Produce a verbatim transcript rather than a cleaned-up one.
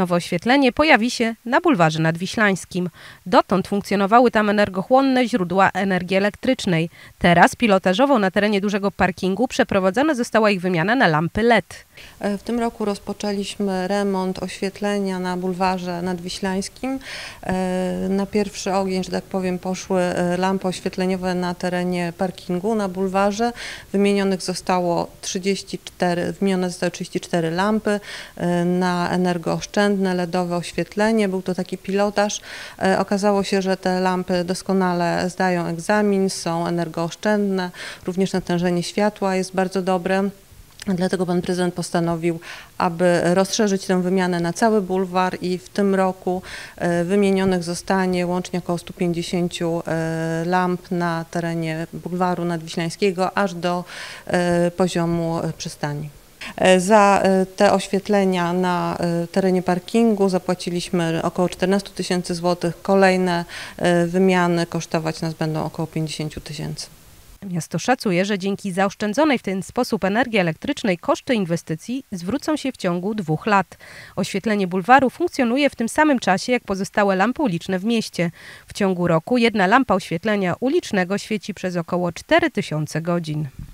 Nowe oświetlenie pojawi się na bulwarze nadwiślańskim. Dotąd funkcjonowały tam energochłonne źródła energii elektrycznej. Teraz pilotażowo na terenie dużego parkingu przeprowadzona została ich wymiana na lampy L E D. W tym roku rozpoczęliśmy remont oświetlenia na bulwarze nadwiślańskim. Na pierwszy ogień, że tak powiem, poszły lampy oświetleniowe na terenie parkingu na bulwarze. Wymienionych zostało trzydzieści cztery, wymienione zostały trzydzieści cztery lampy na energooszczędne, L E D-owe oświetlenie. Był to taki pilotaż. Okazało się, że te lampy doskonale zdają egzamin, są energooszczędne, również natężenie światła jest bardzo dobre. Dlatego pan prezydent postanowił, aby rozszerzyć tę wymianę na cały bulwar i w tym roku wymienionych zostanie łącznie około stu pięćdziesięciu lamp na terenie bulwaru nadwiślańskiego aż do poziomu przystani. Za te oświetlenia na terenie parkingu zapłaciliśmy około czternastu tysięcy złotych. Kolejne wymiany kosztować nas będą około pięćdziesięciu tysięcy. Miasto szacuje, że dzięki zaoszczędzonej w ten sposób energii elektrycznej koszty inwestycji zwrócą się w ciągu dwóch lat. Oświetlenie bulwaru funkcjonuje w tym samym czasie jak pozostałe lampy uliczne w mieście. W ciągu roku jedna lampa oświetlenia ulicznego świeci przez około cztery tysiące godzin.